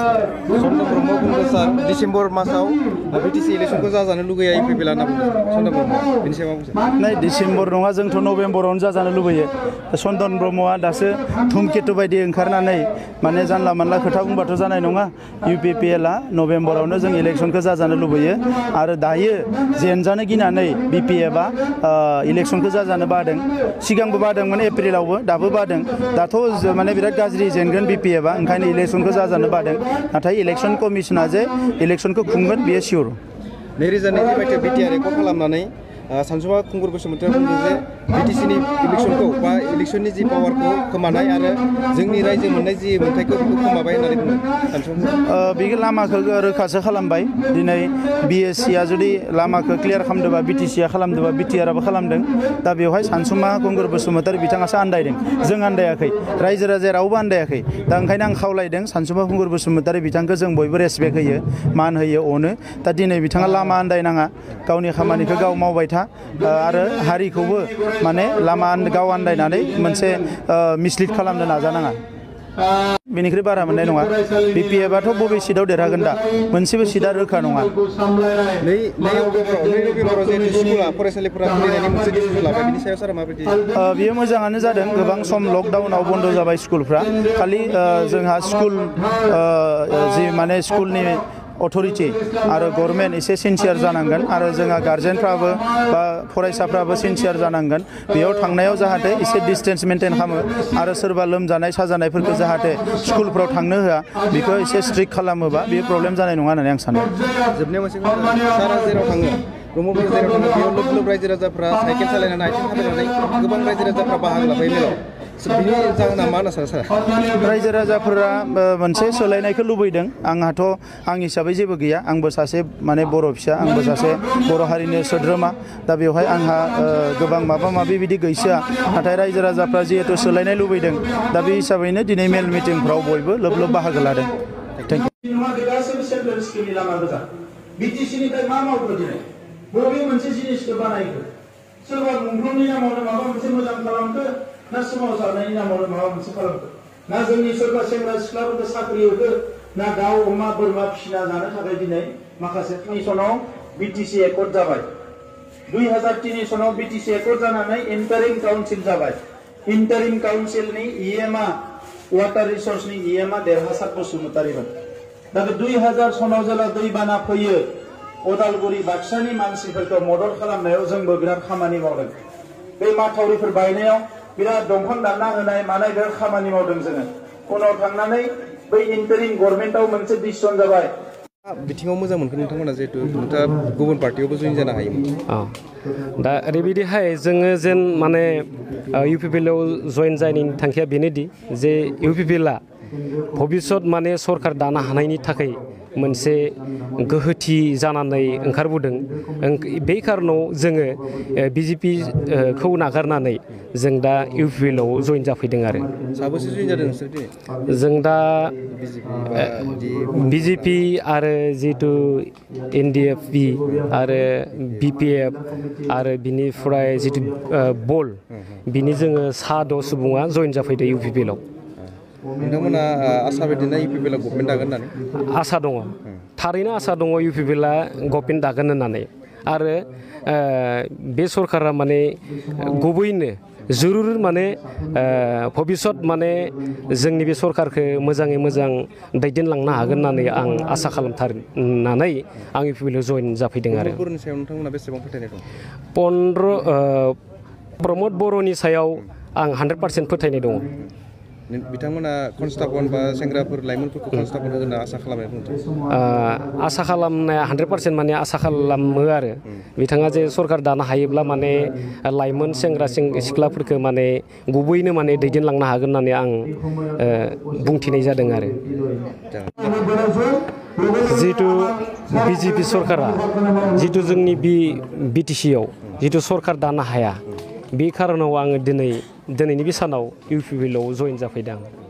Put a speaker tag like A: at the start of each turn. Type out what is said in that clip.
A: सन्दन ब्रह्म बुंदों सार डिसेम्बर मासाव बिटिसि इलेक्सनखौ जाजानो लुगैया इउपिपिएल होनना बुंदों सन्दन ब्रह्म बेनि सायाव मा बुंदों?
B: नै डिसेम्बर नङा जोंथ' नभेम्बरावनो जाजानो लुबैयो। सन्दन ब्रह्मआ दासो धुमकेतु बायदि ओंखारनानै माने जानला मानला खोथा बुंबाथ' जानाय नङा। इउपिपिएलआ नभेम्बरावनो जों इलेक्सनखौ जाजानो लुबैयो आरो दायो जेनजानो गिनानै बिपिएफआ इलेक्सनखौ जाजानो बादों। सिगांबो बादोंमोन एप्रिलावबो दाबो बादों। दाथ' माने बिराद गाज्रि जेनगोन बिपिएफआ ओंखायनो इलेक्सनखौ जाजानो बादों। नाथाय इलेक्सन कमिसना जे इलेक्सनखौ खुंगोन बेयो सियर।
A: 2020 मायथाइयाव बिटिआर रेकर्ड खालामनानै सानसुमा खुंगुर बसुमतारिया बुंदों जे बिटिसिनि इलेक्सनखौ बा इलेक्सननि जि पावारखौ खोमानाय आरो जोंनि रायजो मोननाय जि मोनथायखौ बेखौ खोमाबाय होननानै बुंदों सानसुमा।
B: बे लामाखौ रोखासो खालामबाय। दिनै बिएससिआ जुदि लामाखौ क्लियार खालामदोंबा बिटिसिआ खालामदोंबा बिटिआरआबो खालामदों। दा बेवहाय सानसुमा खुंगुर बसुमतारि बिथाङासो आन्दायदों। जों आन्दायाखै, रायजो राजाया रावबो आन्दायाखै। दा ओंखायनो आं खावलायदों सानसुमा खुंगुर बसुमतारि बिथांखौ जों बयबो रेसपेक्ट होयो, मान होयो, अनो। दा दिनै बिथाङा लामा आन्दायनाङा, गावनि खामानिखौ गाव मावबाय आरो हारिखौबो माने लामा गाव आन्दायनानै मोनसे मिसलिड खालामनो नाजानाङा। बेनिख्रुइ बारा मोननाय नङा। बिपिएफआथ' बबे सिटआव देरहागोन दा मोनसेबो सिटआ रोखा नङा।
A: नै नभेम्बराव जे स्कुला फरायसालिफोरा खुलिनायनि मोनसे डिसिजन लाबाय बेनि सायाव सारा माबायदि?
B: बेयो मोजाङानो जादों। गोबां सम लकडाउनाव बन्द जाबाय स्कुलफ्रा। खालि जोंहा स्कुल जि माने स्कुलनि अथरिटि आरो गभर्नमेन्ट एसे सिनसियार जानांगोन आरो जोंहा गार्जेनफ्राबो बा फरायसाफ्राबो सिनसियार जानांगोन। बेयाव थांनायाव जाहाथे एसे डिसटेन्स मेनटेन खालामो आरो सोरबा लोमजानाय साजानायफोरखौ जाहाथे स्कुलफ्राव थांनो होआ बेखौ एसे स्ट्रिक्ट खालामोबा बे प्रब्लेम जानाय नङा होननानै आं सानो।
A: जोबनायाव मोनसे सारा जेराव थाङो ब्रह्मपुत्र जेराव थाङो बेयाव लोब लोब रायजो राजाफ्रा साइकेल सालायनानै आथिं थाबायनानै गोबां रायजो राजाफ्रा बाहागो लाफायो मेलाव। बिनि जाहोना मा होनना सानो सार?
B: रायजो राजाफोरा मोनसे सोलायनायखौ लुबैदों। आंहाथ' आं हिसाबै जेबो गैया। आंबो सासे माने बर' फिसा, आंबो सासे बर' हारिनि सोद्रोमा। दा बेवहाय आंहा गोबां माबा माबि बिदि गैसोआ। नाथाय रायजो राजाफ्रा जिहेतु सोलायनाय लुबैदों दा बे हिसाबैनो दिनै मेल मिटिंफ्राव बयबो लोब लोब बाहागो लादों। Thank you.
C: ना सोमावसारनायनि नामावनो माबा मोनसे खालामदो, ना जोंनि सोरबा सेंग्रा सिख्लाफोरखौ साख्रि होदो, ना दाउ अमा बोरमा फिसिना जानो थाखाय दिनै माखासे सनाव बिटिसि एकर्ड जाबाय। 2003 सनाव बिटिसि एकर्ड जानानै इन्टारिम काउन्सिल जाबाय। इन्टारिम काउन्सिलनि इएमआ वाटार रिसोर्सनि इएमआ देरहासार बसुमतारिमोन। दा 2000 सनाव जेला दैबाना फैयो उदालगुरि बाक्सानि मानसिफोरखौ मदद खालामनायाव जोंबो बिराद खामानि मावदों। बे माथावरिफोर बायनायाव बिराद दंफां दानना होनाय मानाय बिराद खामानि मावदों जोङो। उनाव थांनानै बै इन्टारिम गभर्नमेन्टआव मोनसे डिसिसन जाबाय।
A: बिथिङाव मोजां मोनगोन नोंथांमोना जिहेतु नोंथाङा गुबुन पार्टियावबो जइन जानो हायोमोन।
D: दा ओरैबायदिहाय जोङो जेन माने इउपिपिएलआव जइन जानायनि थांखिया बेनोदि जे इउपिपिएलआ भबिष्यत माने सरकार दानो हानायनि थाखाय मोनसे गोहोथि जानानै ओंखारबोदों। बे कारनाव जोङो बिजेपिखौ नागारनानै जों दा इउपिपिएलआव जइन जाफैदों आरो।
A: साबेसे जइन जादों नोंसोर दिनै?
D: जों दा बिजेपि आरो जिहेतु एनडिएफबि आरो बिपिएफ आरो बिनिफ्राय जितु बल बिनि जोङो 6 सुबुङा जइन जाफैदों इउपिपिएलआव।
A: नोंथांमोना आसा बायदिना इउपिपिएलआ गभर्नमेन्ट दागोन होननानै?
D: आसा दङ, थारैनो आसा दङ इउपिपिएलआ गभर्नमेन्ट दागोन होननानै। आरो बे सरकारा माने गुबैनो जरुर माने भबिष्यत माने जोंनि बे सरकारखौ मोजाङै मोजां दैदेनलांनो हागोन होननानै आं आसा खालामथारनानै आं इउपिपिएलआव जइन जाफैदों आरो।
A: बर'नि सायाव नोंथांमोना बेसेबां फोथायनाय दं?
D: प्रमद बर'नि सायाव आं 100% फोथायनाय दङ।
A: बिथांमोना कनस्टाबल बा सेंग्राफोर लाइमोनफोरखौ कनस्टाबल होनो आसा खालामनाय दं?
D: आसा खालामनाया 100% माने आसा खालामो आरो। बिथाङा जे सरकार दानो हायोब्ला माने लाइमोन सेंग्रा सिख्लाफोरखौ माने गुबैनो माने दैदेनलांनो हागोन होननानै आं बुंथिनाय जादों आरो। जिहेतु बिजेपि सरकारा जिहेतु जोंनि बिटिसिआव जिहेतु सरकार दानो हाया, बे कारनाव आङो दिनैनि बे सानाव इउपिपिएलआव जइन जाफैदों।